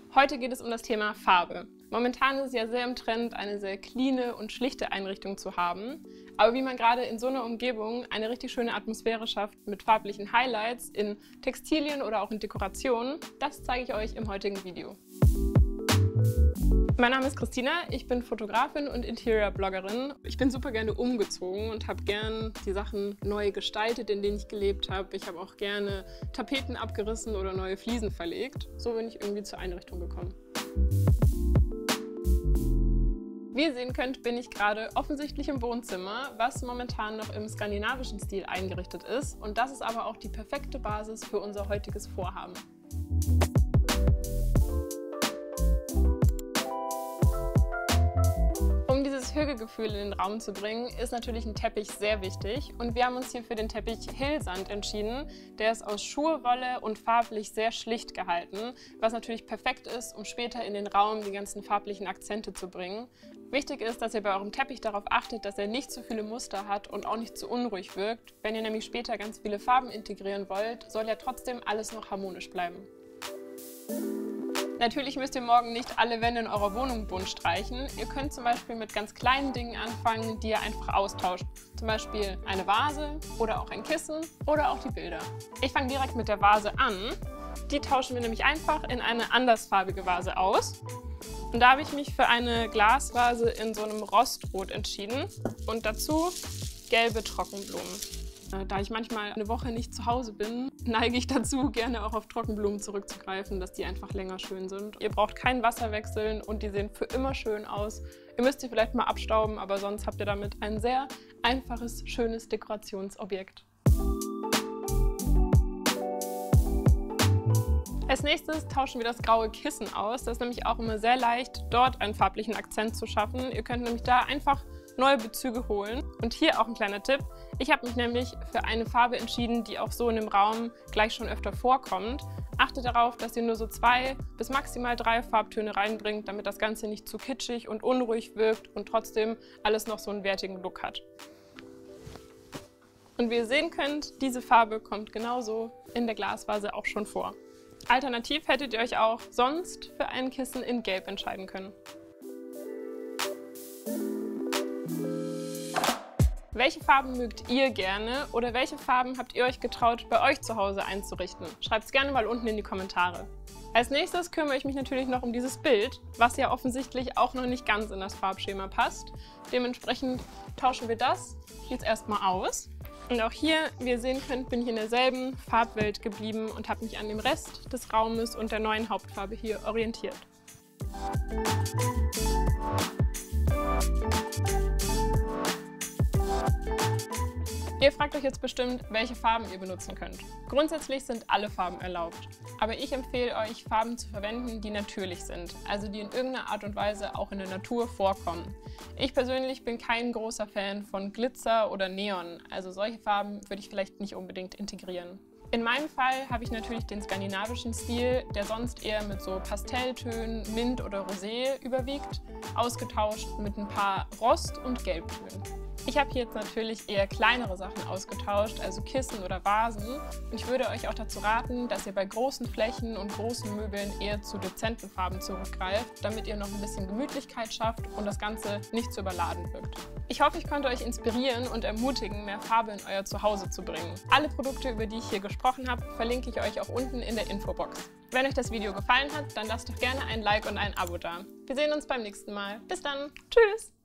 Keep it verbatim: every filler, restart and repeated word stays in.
Heute geht es um das Thema Farbe. Momentan ist es ja sehr im Trend, eine sehr cleane und schlichte Einrichtung zu haben. Aber wie man gerade in so einer Umgebung eine richtig schöne Atmosphäre schafft mit farblichen Highlights in Textilien oder auch in Dekorationen, das zeige ich euch im heutigen Video. Mein Name ist Christina, ich bin Fotografin und Interior-Bloggerin. Ich bin super gerne umgezogen und habe gern die Sachen neu gestaltet, in denen ich gelebt habe. Ich habe auch gerne Tapeten abgerissen oder neue Fliesen verlegt. So bin ich irgendwie zur Einrichtung gekommen. Wie ihr sehen könnt, bin ich gerade offensichtlich im Wohnzimmer, was momentan noch im skandinavischen Stil eingerichtet ist. Und das ist aber auch die perfekte Basis für unser heutiges Vorhaben. Um dieses Hügelgefühl in den Raum zu bringen, ist natürlich ein Teppich sehr wichtig. Und wir haben uns hier für den Teppich Hillsand entschieden. Der ist aus Schurwolle und farblich sehr schlicht gehalten, was natürlich perfekt ist, um später in den Raum die ganzen farblichen Akzente zu bringen. Wichtig ist, dass ihr bei eurem Teppich darauf achtet, dass er nicht zu viele Muster hat und auch nicht zu unruhig wirkt. Wenn ihr nämlich später ganz viele Farben integrieren wollt, soll ja trotzdem alles noch harmonisch bleiben. Natürlich müsst ihr morgen nicht alle Wände in eurer Wohnung bunt streichen. Ihr könnt zum Beispiel mit ganz kleinen Dingen anfangen, die ihr einfach austauscht. Zum Beispiel eine Vase oder auch ein Kissen oder auch die Bilder. Ich fange direkt mit der Vase an. Die tauschen wir nämlich einfach in eine andersfarbige Vase aus. Und da habe ich mich für eine Glasvase in so einem Rostrot entschieden und dazu gelbe Trockenblumen. Da ich manchmal eine Woche nicht zu Hause bin, neige ich dazu, gerne auch auf Trockenblumen zurückzugreifen, dass die einfach länger schön sind. Ihr braucht kein Wasser wechseln und die sehen für immer schön aus. Ihr müsst sie vielleicht mal abstauben, aber sonst habt ihr damit ein sehr einfaches, schönes Dekorationsobjekt. Als nächstes tauschen wir das graue Kissen aus. Das ist nämlich auch immer sehr leicht, dort einen farblichen Akzent zu schaffen. Ihr könnt nämlich da einfach neue Bezüge holen. Und hier auch ein kleiner Tipp. Ich habe mich nämlich für eine Farbe entschieden, die auch so in dem Raum gleich schon öfter vorkommt. Achtet darauf, dass ihr nur so zwei bis maximal drei Farbtöne reinbringt, damit das Ganze nicht zu kitschig und unruhig wirkt und trotzdem alles noch so einen wertigen Look hat. Und wie ihr sehen könnt, diese Farbe kommt genauso in der Glasvase auch schon vor. Alternativ hättet ihr euch auch sonst für ein Kissen in Gelb entscheiden können. Welche Farben mögt ihr gerne oder welche Farben habt ihr euch getraut, bei euch zu Hause einzurichten? Schreibt es gerne mal unten in die Kommentare. Als nächstes kümmere ich mich natürlich noch um dieses Bild, was ja offensichtlich auch noch nicht ganz in das Farbschema passt. Dementsprechend tauschen wir das jetzt erstmal aus. Und auch hier, wie ihr sehen könnt, bin ich in derselben Farbwelt geblieben und habe mich an dem Rest des Raumes und der neuen Hauptfarbe hier orientiert. Ihr fragt euch jetzt bestimmt, welche Farben ihr benutzen könnt. Grundsätzlich sind alle Farben erlaubt, aber ich empfehle euch, Farben zu verwenden, die natürlich sind, also die in irgendeiner Art und Weise auch in der Natur vorkommen. Ich persönlich bin kein großer Fan von Glitzer oder Neon, also solche Farben würde ich vielleicht nicht unbedingt integrieren. In meinem Fall habe ich natürlich den skandinavischen Stil, der sonst eher mit so Pastelltönen, Mint oder Rosé überwiegt, ausgetauscht mit ein paar Rost- und Gelbtönen. Ich habe hier jetzt natürlich eher kleinere Sachen ausgetauscht, also Kissen oder Vasen. Und ich würde euch auch dazu raten, dass ihr bei großen Flächen und großen Möbeln eher zu dezenten Farben zurückgreift, damit ihr noch ein bisschen Gemütlichkeit schafft und das Ganze nicht zu überladen wirkt. Ich hoffe, ich konnte euch inspirieren und ermutigen, mehr Farbe in euer Zuhause zu bringen. Alle Produkte, über die ich hier gesprochen habe, verlinke ich euch auch unten in der Infobox. Wenn euch das Video gefallen hat, dann lasst doch gerne ein Like und ein Abo da. Wir sehen uns beim nächsten Mal. Bis dann. Tschüss!